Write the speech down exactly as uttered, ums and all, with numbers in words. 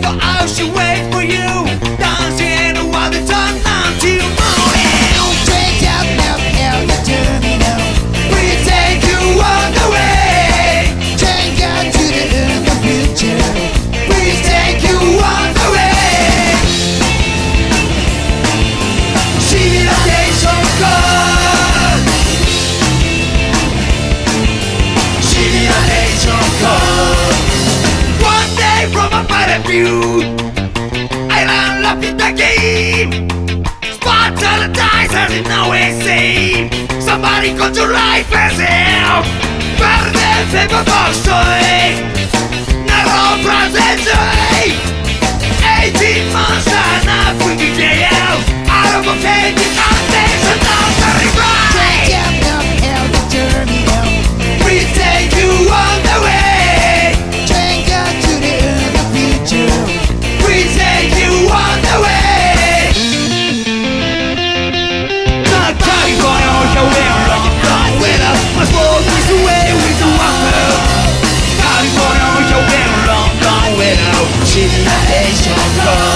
So I should wait for you, dancing while the sun until morning. Take out now, now the terminal. We take you on the way. Take out to the, the future. We take you on the way. Civilization call. Civilization call. One day from a point of view, I learned love in the game. Spots on the dice as it always seems. Somebody got your life as hell. Perde el tiempo por soy. Narrow present joy. Eighteen months and a freaking day out. Out of a pain, you can't take a down very right. Take out the hell the terminal. We take you on the way. Take out to the, the future. We take you on the way. Not California, here we're long, long with us. My soul is away with the water. California, here we're long, long with us. Civilization.